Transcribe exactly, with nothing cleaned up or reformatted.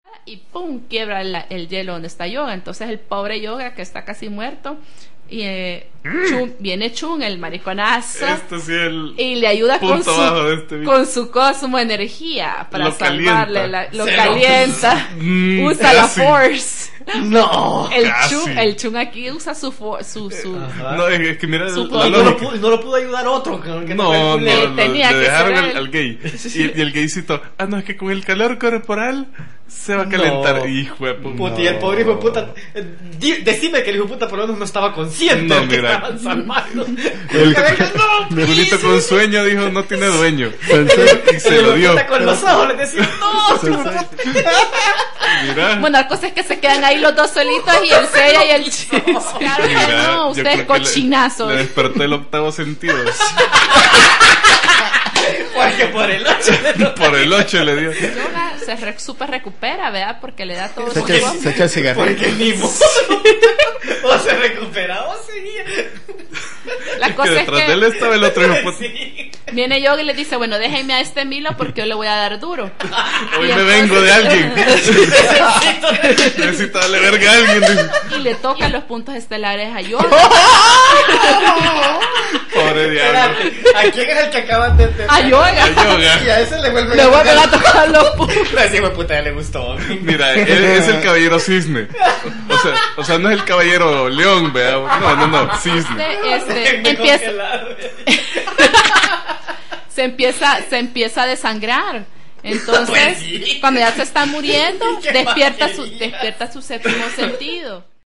y pum, quiebra el, el hielo donde está Yoga. Entonces el pobre Yoga, que está casi muerto, y eh, Chun, viene Chun, el mariconazo, este sí el y le ayuda con su, este con su cosmo energía para lo salvarle, la, lo Se calienta, Mm, usa casi. la force. No. El Casi. Chun, el Chun aquí usa su for, su, su Ajá. No, es, es que mira Su la poder. Y no, lo lógica. pudo, no lo pudo ayudar otro. Que, que No, fue el no, culero. no, tenía le que dejaron ser al, él. al gay. Y, y el gaycito, ah, no, es que con el calor corporal se va a calentar. No. Hijo de puta. Puta, y el pobre hijo de puta. eh, di- Decime que el hijo de puta por lo menos no estaba consciente No, de que mira. estaban salvando. El, no, mi abuelito con sueño dijo, no tiene dueño. Sensei, Y se lo dio. Puta con los ojos le decía, no, Sensei, Mira. Bueno, la cosa es que se quedan ahí los dos solitos y el Seiya y el Chis. Claro que Mira, no, yo ustedes creo que le- cochinazos. Le despertó el octavo sentido. porque por el ocho. Por el ocho le dio. Yoga se re, super recupera, ¿verdad? Porque le da todo se su echa, cosmo. se echa el cigarrillo. Porque ni modo. O se recuperaba o seguía. La Que cosa es detrás que de él estaba el otro hijo de puta. Sí. viene Yoga y le dice, bueno, déjenme a este Milo porque yo le voy a dar duro. Hoy Y me entonces- vengo de alguien. Necesito darle verga a alguien. Y le toca los puntos estelares a Yoga. Pobre diablo. Espérate, ¿a quién es el que acaban de entender? A Yoga. A Yoga. Y a ese le vuelve Le vuelven a tocar los puntos. Así, güey, puta, ya le gustó. Mira, él es el caballero cisne. O sea, o sea, no es el caballero león, vea. No, no, no, cisne. Este, este, Me empieza, congelaron. se empieza, se empieza a desangrar. Entonces, Pues sí. cuando ya se está muriendo, Qué despierta su, maravilla. despierta su séptimo sentido.